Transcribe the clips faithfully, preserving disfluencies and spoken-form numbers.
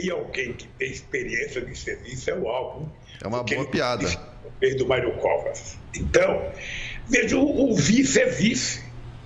tem alguém que tem experiência de serviço é o Alckmin. É uma boa piada. Fez do Mário Covas. Então, veja, o, o vice é vice.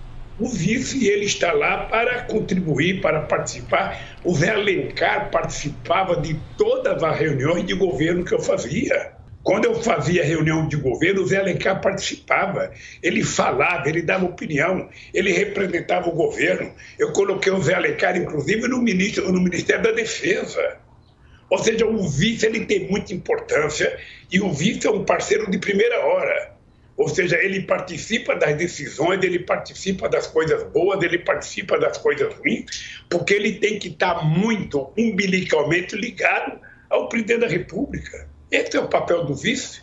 O vice, ele está lá para contribuir, para participar. O Zé Alencar participava de todas as reuniões de governo que eu fazia. Quando eu fazia reunião de governo, o Zé Alencar participava. Ele falava, ele dava opinião, ele representava o governo. Eu coloquei o Zé Alencar, inclusive, no, ministro, no Ministério da Defesa. Ou seja, o vice ele tem muita importância e o vice é um parceiro de primeira hora. Ou seja, ele participa das decisões, ele participa das coisas boas, ele participa das coisas ruins, porque ele tem que estar muito umbilicalmente ligado ao presidente da República. Esse é o papel do vice,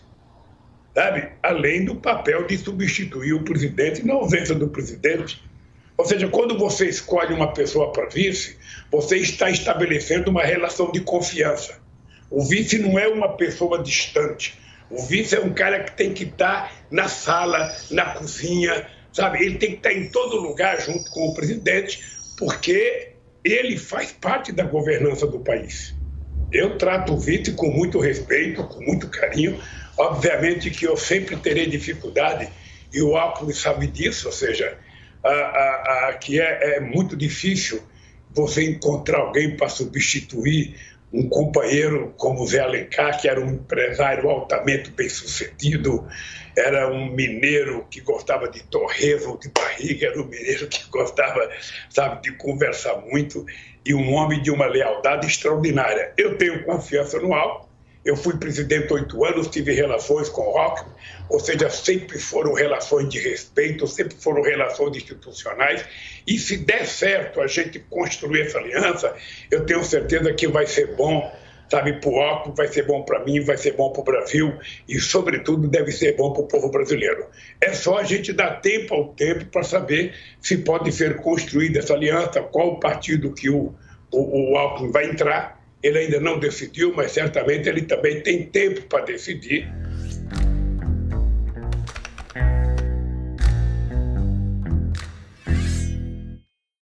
sabe? Além do papel de substituir o presidente na ausência do presidente. Ou seja, quando você escolhe uma pessoa para vice, você está estabelecendo uma relação de confiança. O vice não é uma pessoa distante. O vice é um cara que tem que estar na sala, na cozinha, sabe? Ele tem que estar em todo lugar junto com o presidente, porque ele faz parte da governança do país. Eu trato o vice com muito respeito, com muito carinho. Obviamente que eu sempre terei dificuldade, e o Alckmin sabe disso, ou seja, a, a, a, que é, é muito difícil você encontrar alguém para substituir um companheiro como o Zé Alencar, que era um empresário altamente bem-sucedido, era um mineiro que gostava de torresmo de barriga, era um mineiro que gostava, sabe, de conversar muito, e um homem de uma lealdade extraordinária. Eu tenho confiança no Alckmin. Eu fui presidente oito anos, tive relações com o Alckmin, ou seja, sempre foram relações de respeito, sempre foram relações institucionais, e se der certo a gente construir essa aliança, eu tenho certeza que vai ser bom, sabe, para o Alckmin, vai ser bom para mim, vai ser bom para o Brasil, e, sobretudo, deve ser bom para o povo brasileiro. É só a gente dar tempo ao tempo para saber se pode ser construída essa aliança, qual o partido que o, o, o Alckmin vai entrar. Ele ainda não decidiu, mas certamente ele também tem tempo para decidir.